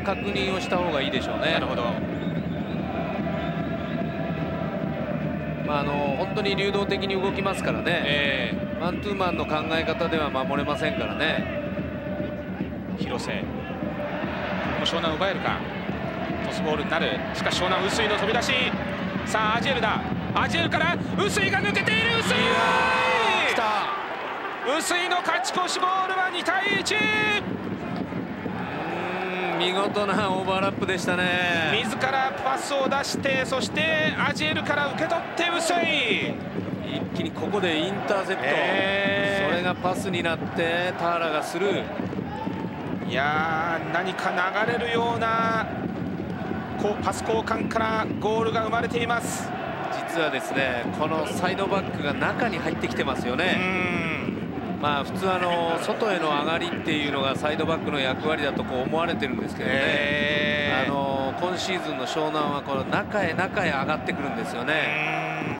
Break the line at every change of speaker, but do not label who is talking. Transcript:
確認をした方がいいでしょうね。
なるほど。
本当に流動的に動きますからね、マンツーマンの考え方では守れませんからね。
広瀬、ここも湘南奪えるか。トスボールになる。しかし湘南、臼井の飛び出し。さあアジエルだ。アジエルから臼井が抜けている。臼井
来た。
臼井の勝ち越しゴールは2対1。
見事なオーバーラップでしたね。
自らパスを出して、そしてアジエルから受け取って臼井、
一気にここでインターセプト、それがパスになってターラがスルー。
いやー、何か流れるようなパス交換からゴールが生まれています。
実はですね、このサイドバックが中に入ってきてますよね。普通外への上がりっていうのがサイドバックの役割だと思われてるんですけどね、今シーズンの湘南はこの中へ上がってくるんですよね。